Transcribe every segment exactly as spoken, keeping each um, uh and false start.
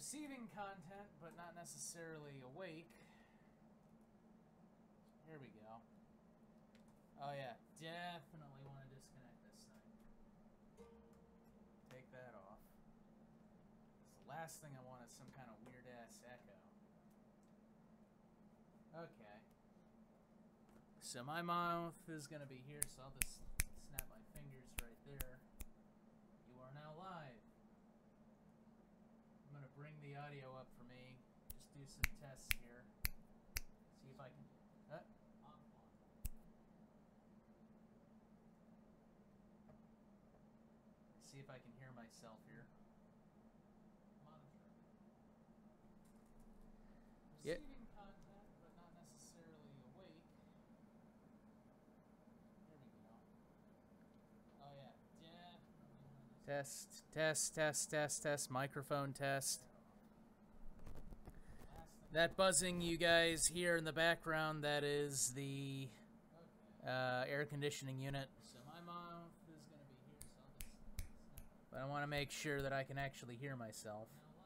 receiving content, but not necessarily awake. Here we go. Oh yeah, definitely want to disconnect this thing. Take that off. It's the last thing I want is some kind of weird-ass echo. Okay. So my mouth is going to be here, so I'll just snap my fingers right there. You are now live. I'm going to bring the audio up for me. Just do some tests here. See if I can... Uh, see if I can hear myself here. Monitor. Receiving yep. content, but not necessarily awake. Here we go. Oh yeah, definitely. Test, test, test, test, test. Microphone test. That buzzing you guys hear in the background, that is the uh, air conditioning unit. So my mouth is going to be here, so I'll just... But I want to make sure that I can actually hear myself.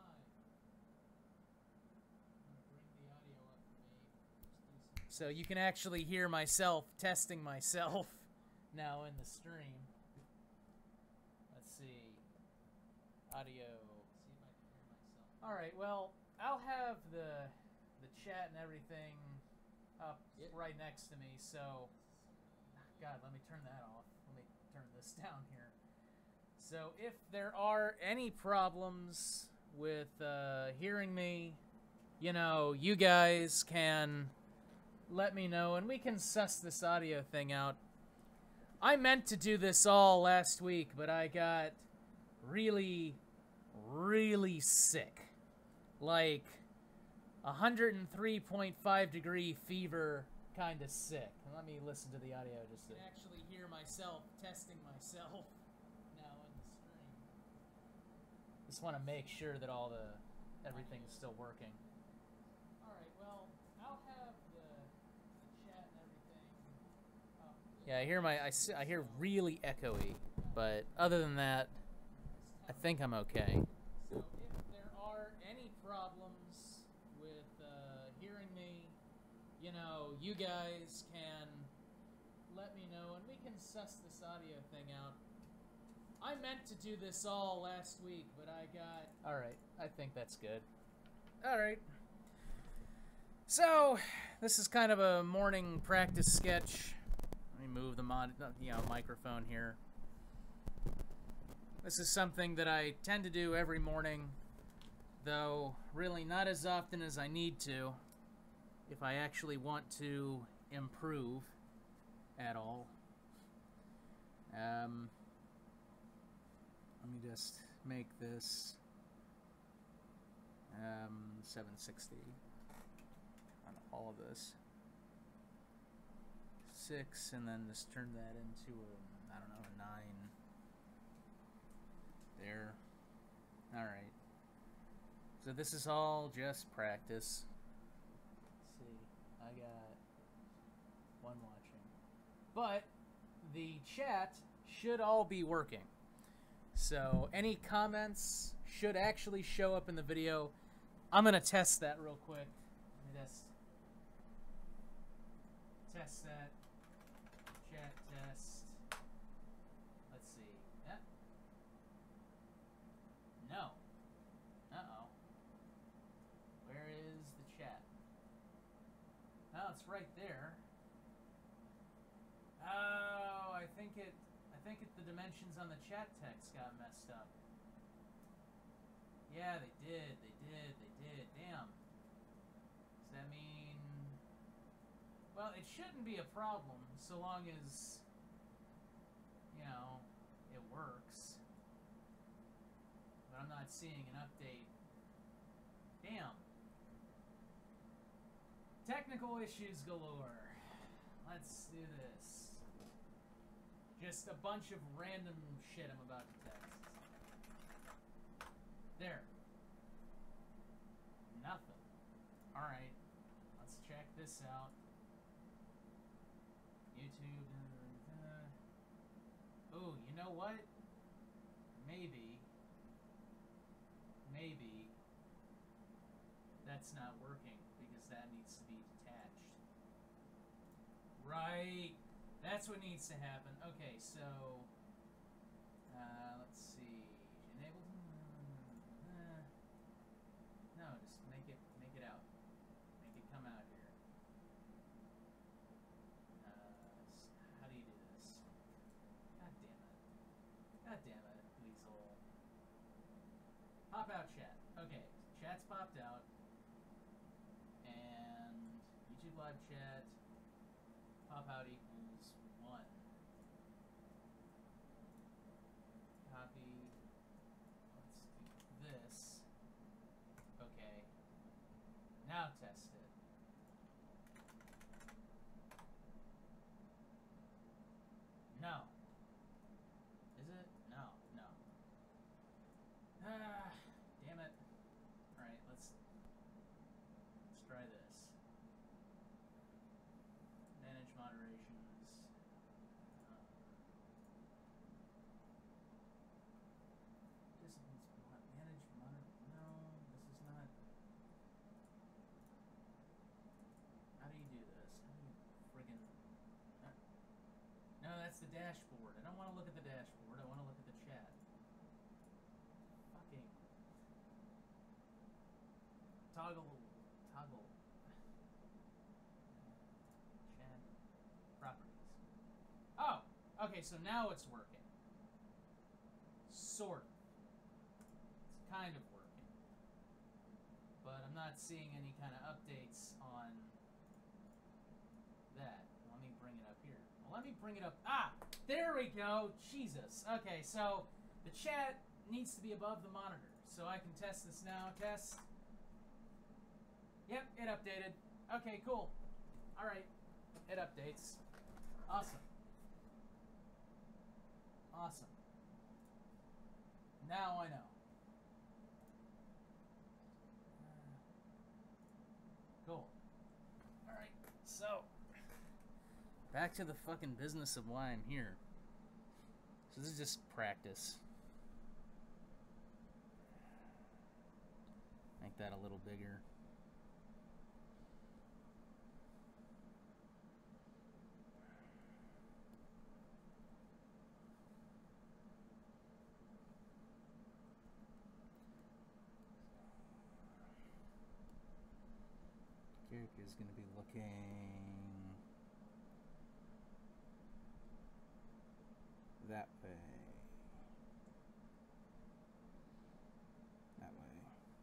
So you can actually hear myself testing myself now in the stream. Let's see. Audio. See if I can hear myself. All right, well, I'll have the the chat and everything up yep. right next to me. So, God, let me turn that off. Let me turn this down here. So if there are any problems with uh, hearing me, you know, you guys can let me know and we can suss this audio thing out. I meant to do this all last week, but I got really, really sick. Like one hundred three point five degree fever kind of sick. Let me listen to the audio just to actually hear myself testing myself now in the stream. Just want to make sure that all the everything's still working. All right, well, I'll have the, the chat and everything. Oh. Yeah, I hear my I, I hear really echoey, but other than that, I think I'm okay. So if there are any problems with uh, hearing me, you know, you guys can let me know and we can suss this audio thing out. I meant to do this all last week, but I got... All right, I think that's good. All right. So, this is kind of a morning practice sketch. Let me move the mod, you know, microphone here. This is something that I tend to do every morning, though really not as often as I need to, if I actually want to improve at all. Um, let me just make this um, seven sixty on all of this. Six, and then just turn that into a, I don't know, a nine. There. Alright. So this is all just practice. Let's see. I got one watching. But the chat should all be working. So any comments should actually show up in the video. I'm going to test that real quick. Let me just test that. Chat test. Let's see. Yeah. No. Uh-oh. Where is the chat? Oh, it's right there. Oh, I think it I think it, the dimensions on the chat text got messed up. Yeah, they did. They did. They did. Damn. Does that mean... Well, it shouldn't be a problem so long as, you know, it works. But I'm not seeing an update. Damn. Technical issues galore. Let's do this. Just a bunch of random shit I'm about to text. There. Nothing. Alright. Let's check this out. YouTube. Oh, you know what? Maybe. Maybe. that's not working because that needs to be detached. Right. That's what needs to happen. Okay, so uh, let's see. Enable. Uh, no, just make it make it out. Make it come out here. Uh, how do you do this? God damn it. God damn it, Weasel. Pop out chat. Okay, chat's popped out. And YouTube live chat, pop out equals one. Copy. Let's do this. Okay. Now test it. No. Is it? No. No. Ah, damn it. Alright, let's let's try this. Manage moderations. Uh, disciplines. Manage moder. No, this is not. How do you do this? How do you friggin'? Uh, no, that's the dashboard. I don't want to look at the dashboard. I want to look at the chat. Fucking toggle, toggle. Chat properties. Oh, okay. So now it's working. Sort of. It's kind of working, but I'm not seeing any kind of updates on that. Let me bring it up here. Well, let me bring it up. Ah, there we go. Jesus. Okay, so the chat needs to be above the monitor, so I can test this now. Test. Yep, it updated. Okay, cool. All right, it updates. Awesome. Awesome. Now I know. Cool. All right, so back to the fucking business of why I'm here. So this is just practice. Make that a little bigger. Kirk is going to be looking that way. That way.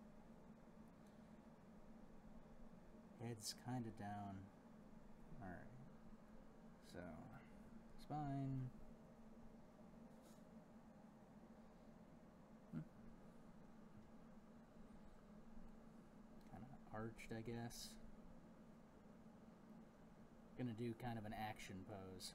Head's kind of down. Alright. So, spine. Hmm. Kind of arched, I guess. Gonna do kind of an action pose.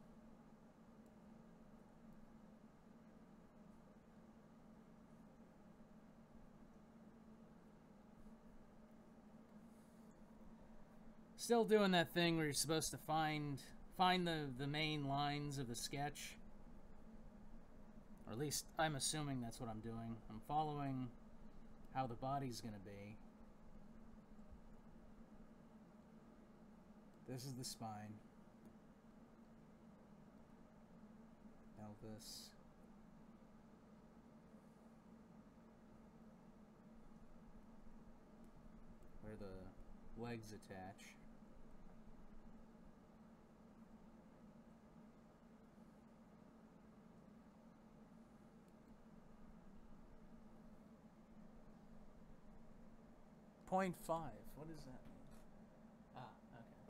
Still doing that thing where you're supposed to find find the, the main lines of the sketch. Or at least I'm assuming that's what I'm doing. I'm following how the body's gonna be. This is the spine. Pelvis. Where the legs attach. Point five. What does that mean? Ah, okay.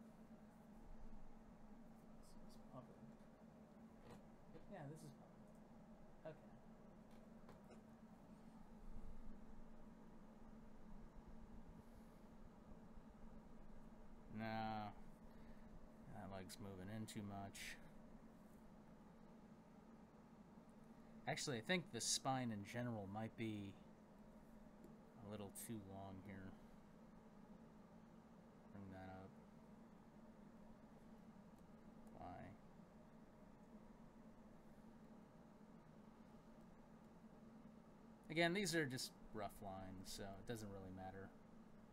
This is pumping. Yeah, this is pumping. Okay. No. That leg's moving in too much. Actually, I think the spine in general might be a little too long here. Bring that up. Why? Again, these are just rough lines, so it doesn't really matter.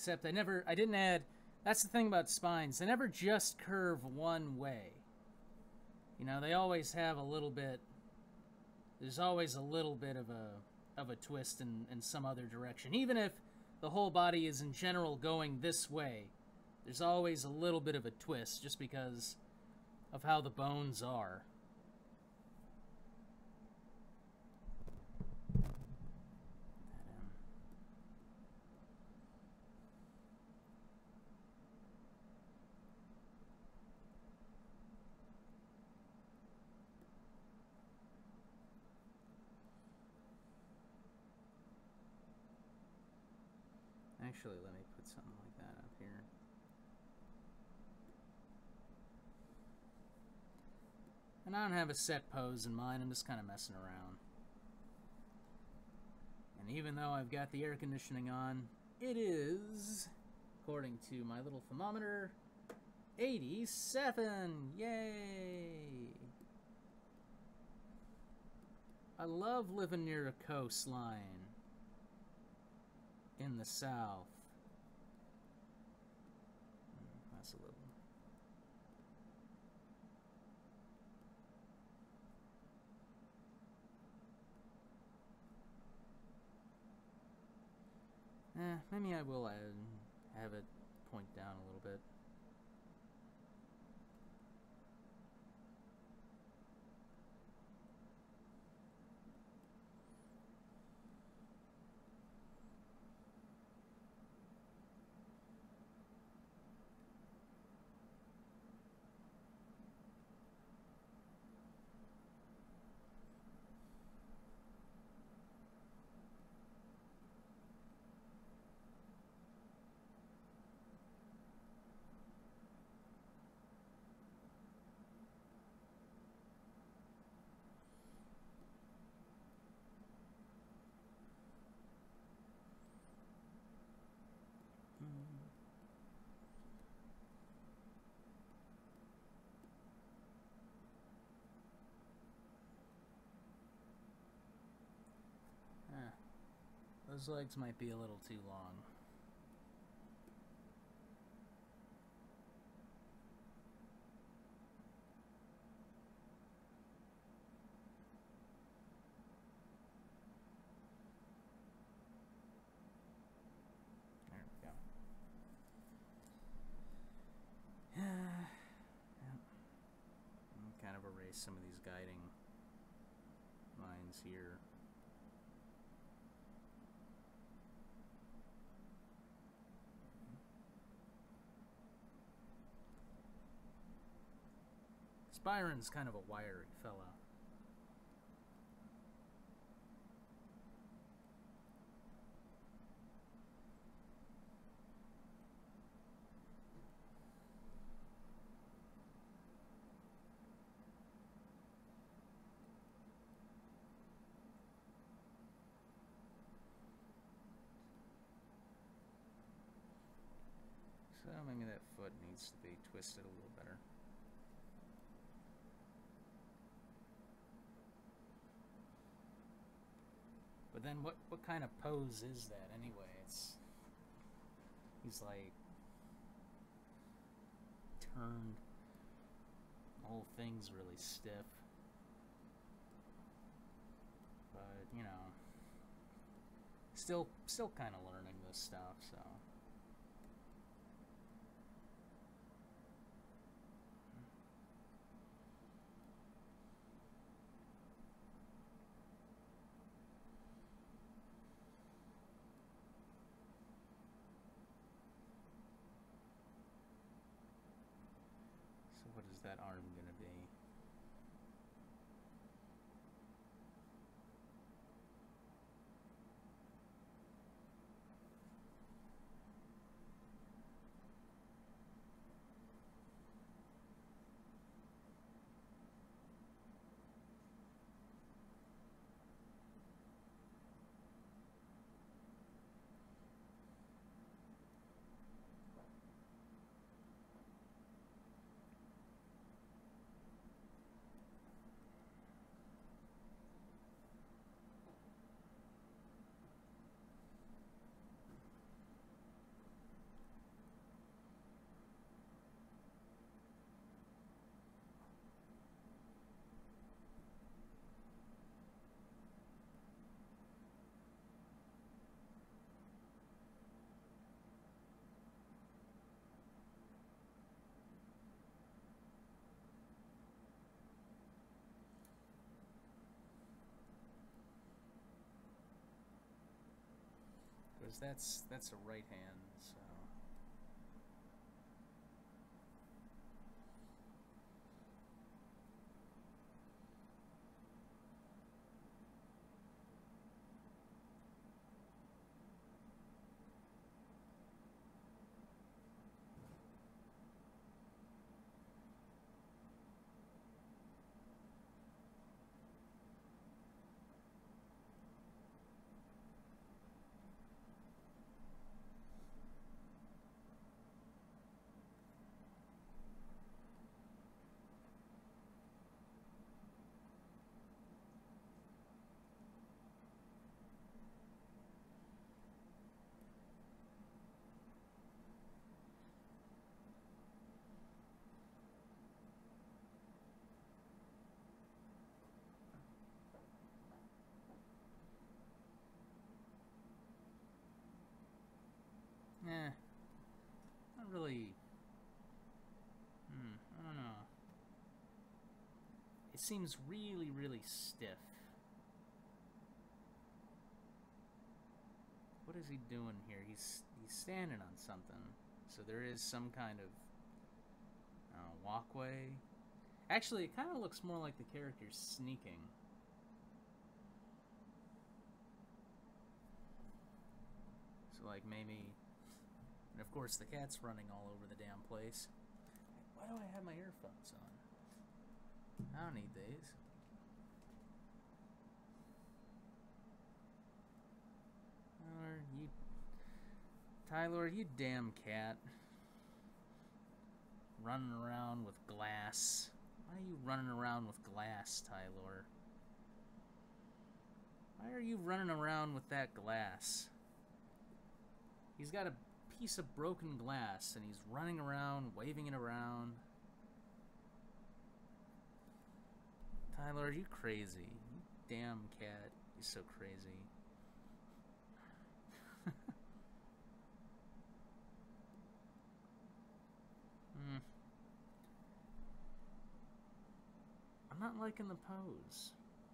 Except I never, I didn't add, that's the thing about spines, they never just curve one way. You know, they always have a little bit, there's always a little bit of a, of a twist in, in some other direction. Even if the whole body is in general going this way, there's always a little bit of a twist just because of how the bones are. Actually, let me put something like that up here. And I don't have a set pose in mind, I'm just kind of messing around. And even though I've got the air conditioning on, it is, according to my little thermometer, eighty-seven! Yay! I love living near a coastline in the south. That's a little. Eh, maybe I will add, have it point down a little bit. Those legs might be a little too long. There we go. Yeah. Kind of erase some of these guiding lines here. Byron's kind of a wiry fella. So maybe that foot needs to be twisted a little better. But then what, what kind of pose is that anyway? It's, he's like turned, the whole thing's really stiff. But, you know, still, still kind of learning this stuff, so. What is that arm going to be? because that's that's a right hand. So. Eh, not really. Hmm, I don't know. It seems really, really stiff. What is he doing here? He's he's standing on something. So there is some kind of uh, walkway. Actually, it kind of looks more like the character's sneaking. So like maybe... And of course the cat's running all over the damn place. Why do I have my earphones on? I don't need these. Tyler, you... Tyler, you damn cat. Running around with glass. Why are you running around with glass, Tyler? Why are you running around with that glass? He's got a piece of broken glass and he's running around, waving it around. Tyler, are you crazy? You damn cat. You're so crazy. Hmm. I'm not liking the pose.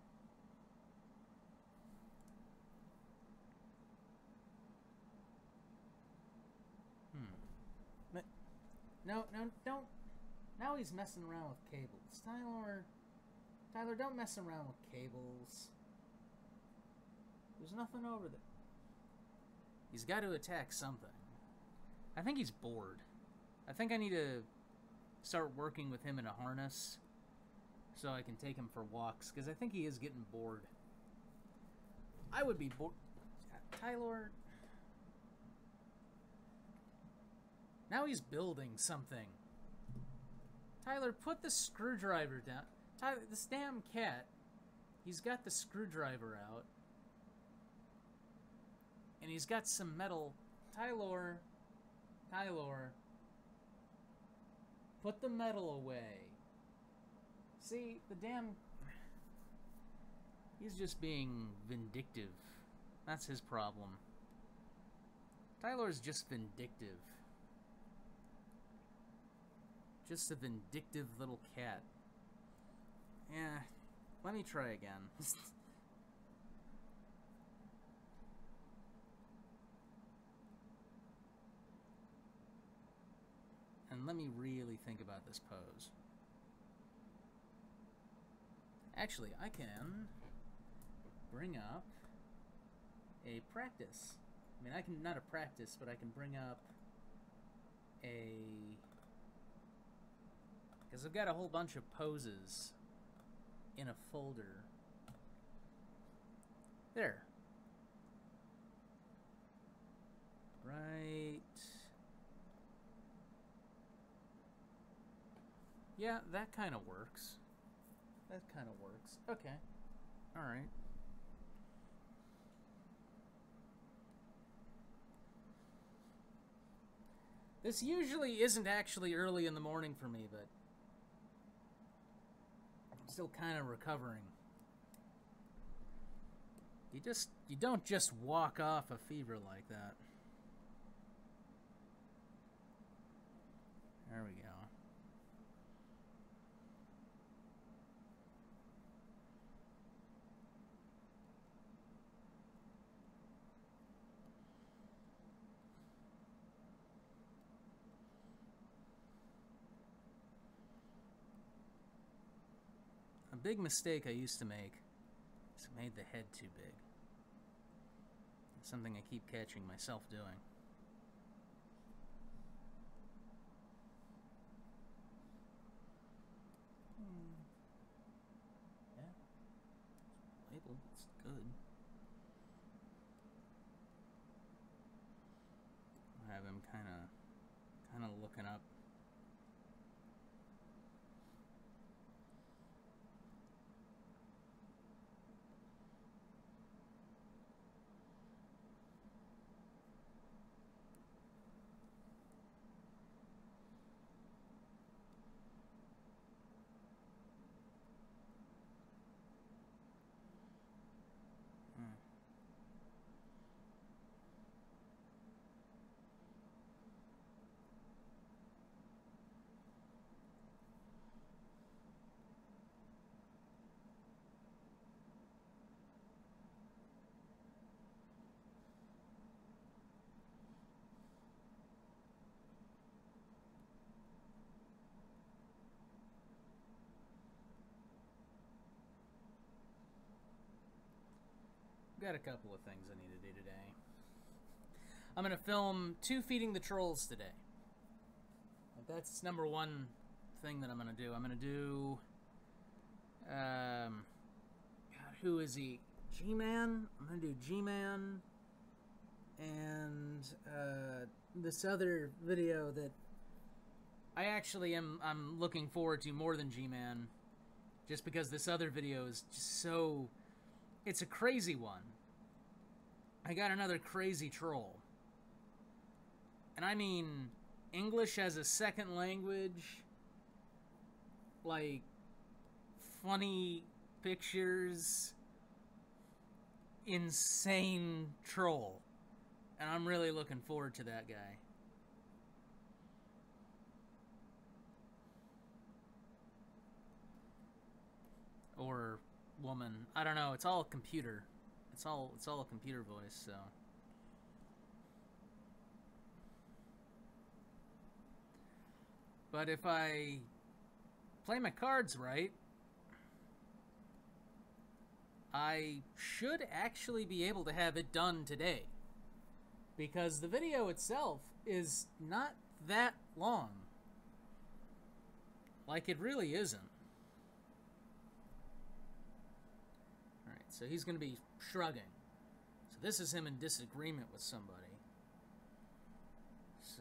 Hmm. But no, no, don't. Now he's messing around with cables. Tyler, Tyler, don't mess around with cables. There's nothing over there. He's got to attack something. I think he's bored. I think I need to start working with him in a harness so I can take him for walks, because I think he is getting bored. I would be bored. Tyler... Now he's building something. Tyler, put the screwdriver down. Tyler, this damn cat, he's got the screwdriver out. And he's got some metal. Tyler, Tyler, put the metal away. See, the damn... He's just being vindictive. That's his problem. Tyler's just vindictive. Just a vindictive little cat. Yeah, let me try again. And let me really think about this pose. Actually, I can bring up a practice. I mean, I can, not a practice, but I can bring up a... Because I've got a whole bunch of poses in a folder. There. Right. Yeah, that kind of works. That kind of works. Okay. Alright. This usually isn't actually early in the morning for me, but I'm still kind of recovering. You just, you don't just walk off a fever like that. There we go. big mistake I used to make is I made the head too big. It's something I keep catching myself doing. Hmm. Yeah. Label, it's good. I have him kind of, kind of looking up. Got a couple of things I need to do today. I'm going to film two Feeding the Trolls today. That's number one thing that I'm going to do. I'm going to do... Um, God, who is he? G-Man? I'm going to do G-Man. And uh, this other video that I actually am I'm looking forward to more than G-Man. Just because this other video is just so... It's a crazy one. I got another crazy troll. And I mean, English as a second language, like, funny pictures, insane troll. And I'm really looking forward to that guy. Or woman. I don't know. It's all computer. It's all it's all a computer voice, so. But if I play my cards right, I should actually be able to have it done today. Because the video itself is not that long. Like, it really isn't. Alright, so he's going to be shrugging. So this is him in disagreement with somebody. So...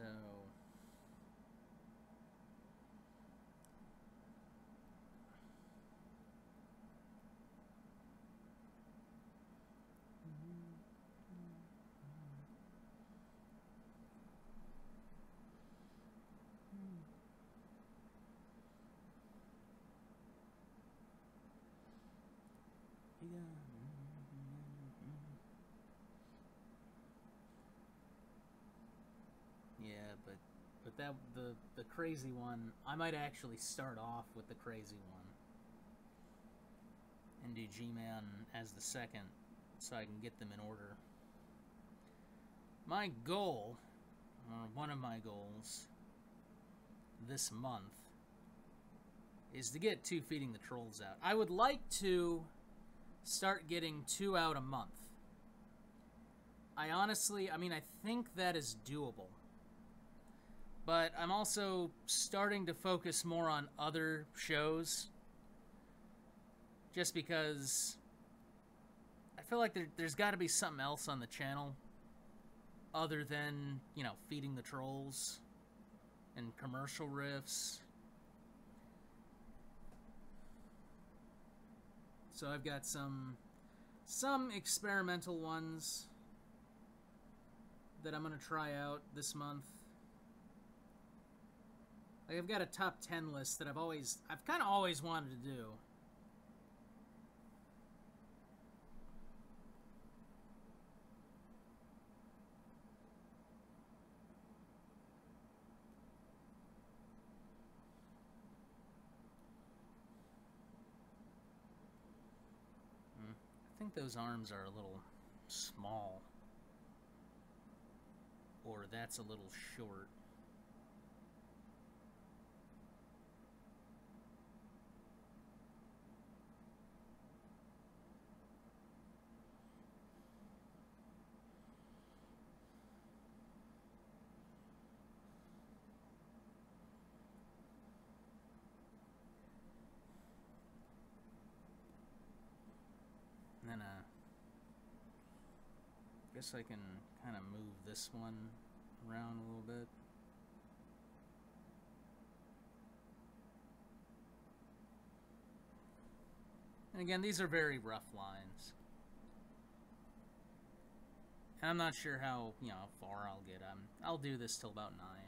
Yeah, but but that the the crazy one, I might actually start off with the crazy one and do G-Man as the second so I can get them in order. My goal, or one of my goals this month, is to get two Feeding the Trolls out. I would like to start getting two out a month. I honestly, I mean, I think that is doable. But I'm also starting to focus more on other shows. Just because I feel like there, there's got to be something else on the channel other than, you know, Feeding the Trolls and commercial riffs. So I've got some some experimental ones that I'm going to try out this month. Like, I've got a top ten list that I've always, I've kind of always wanted to do. I think those arms are a little small. Or that's a little short. guess I can kind of move this one around a little bit. And again, these are very rough lines. And I'm not sure how, you know, far I'll get. Um, I'll do this till about nine.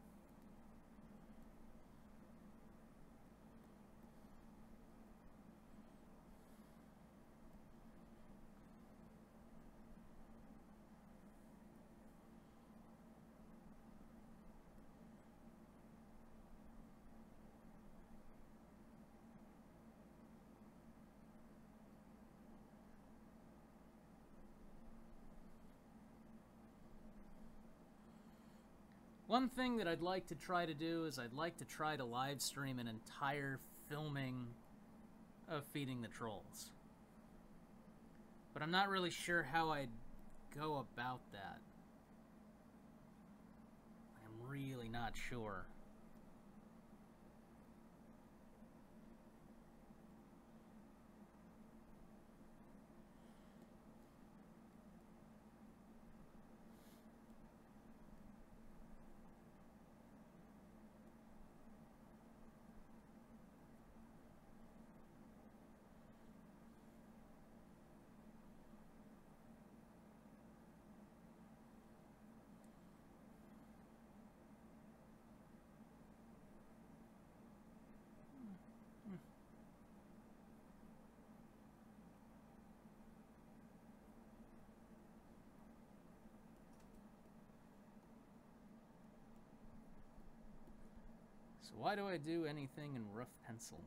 One thing that I'd like to try to do is I'd like to try to live stream an entire filming of Feeding the Trolls. But I'm not really sure how I'd go about that. I'm really not sure. So why do I do anything in rough pencil?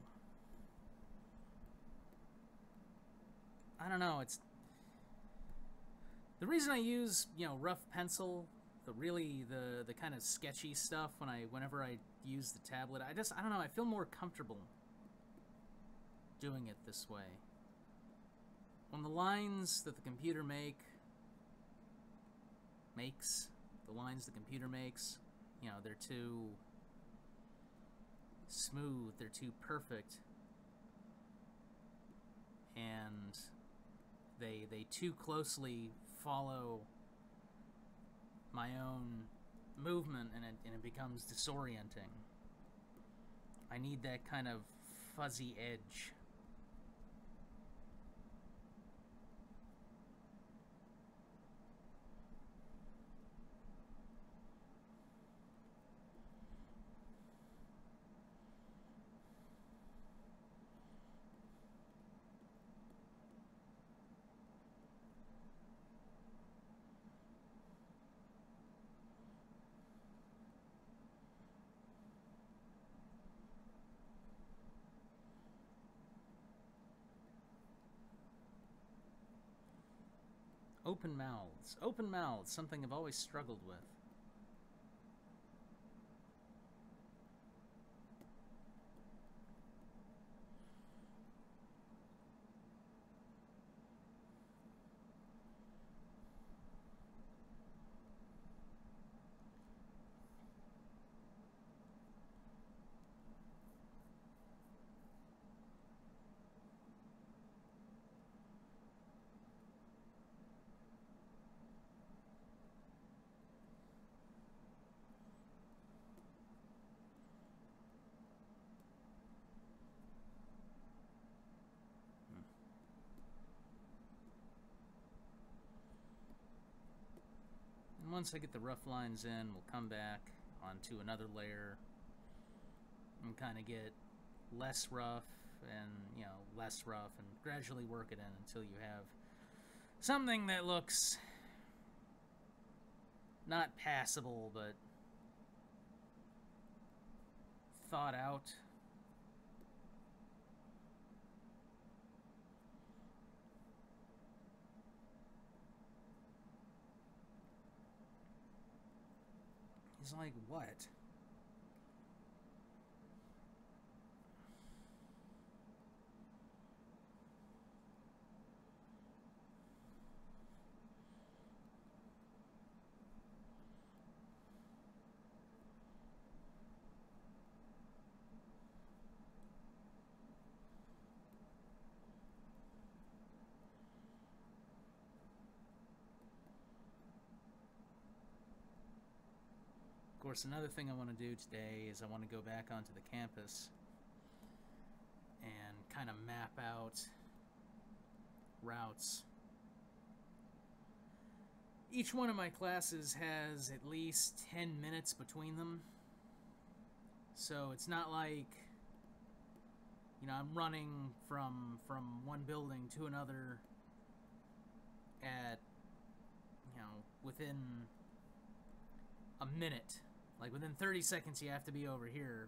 I don't know, it's... The reason I use, you know, rough pencil, the really, the, the kind of sketchy stuff when I, whenever I use the tablet, I just, I don't know, I feel more comfortable doing it this way. When the lines that the computer make, makes, the lines the computer makes, you know, they're too smooth, they're too perfect, and they they too closely follow my own movement, and it, and it becomes disorienting. I need that kind of fuzzy edge. Open mouths. Open mouths, something I've always struggled with. Once I get the rough lines in, we'll come back onto another layer and kind of get less rough and, you know, less rough, and gradually work it in until you have something that looks not passable, but thought out. He's like, what? course, another thing I want to do today is I want to go back onto the campus and kind of map out routes. Each one of my classes has at least ten minutes between them. So it's not like, you know, I'm running from from one building to another at, you know, within a minute. Like within thirty seconds you have to be over here.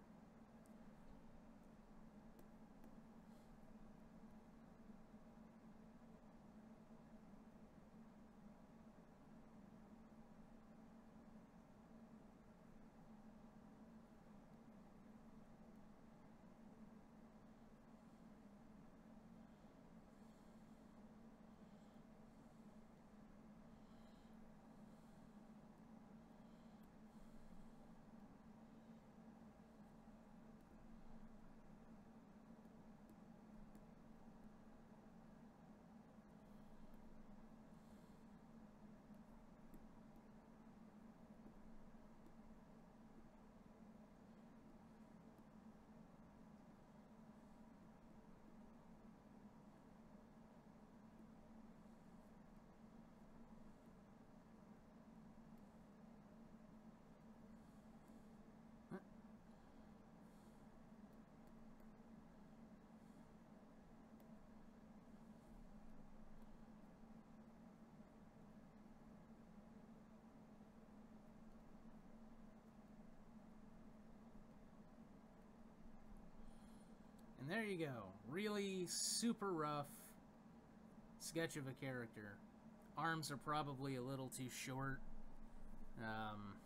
And there you go. Really super rough sketch of a character. Arms are probably a little too short. Um,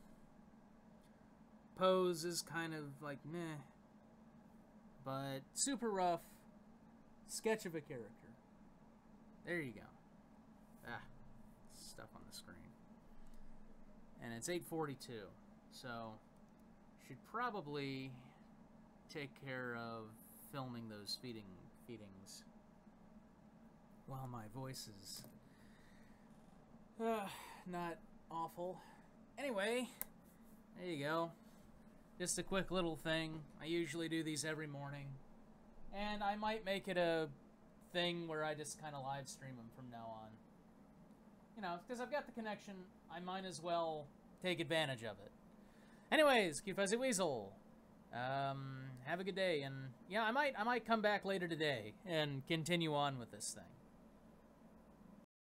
pose is kind of like meh. But super rough sketch of a character. There you go. Ah, stuff on the screen. And it's eight forty-two. So, should probably take care of filming those feeding feedings while my voice is uh, not awful. Anyway, there you go. Just a quick little thing. I usually do these every morning, and I might make it a thing where I just kind of live stream them from now on. You know, because I've got the connection, I might as well take advantage of it. Anyways, Q Fuzzy Weasel. Um, have a good day, and yeah, I might I might come back later today and continue on with this thing.